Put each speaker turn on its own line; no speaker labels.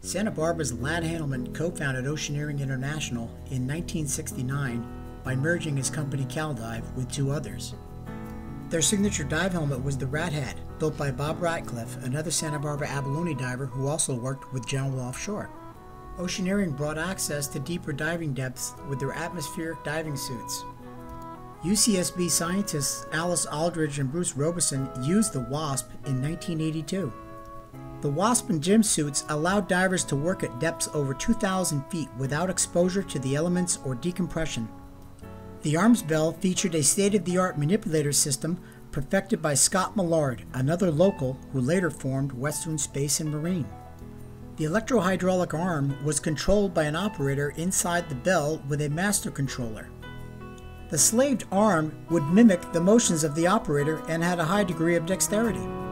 Santa Barbara's Ladd Handelman co-founded Oceaneering International in 1969 by merging his company CalDive with two others. Their signature dive helmet was the Rat Hat, built by Bob Ratcliffe, another Santa Barbara abalone diver who also worked with General Offshore. Oceaneering brought access to deeper diving depths with their atmospheric diving suits. UCSB scientists Alice Aldridge and Bruce Robeson used the WASP in 1982. The WASP and GIM suits allowed divers to work at depths over 2,000 feet without exposure to the elements or decompression. The arms bell featured a state-of-the-art manipulator system perfected by Scott Millard, another local who later formed Western Space and Marine. The electro-hydraulic arm was controlled by an operator inside the bell with a master controller. The slaved arm would mimic the motions of the operator and had a high degree of dexterity.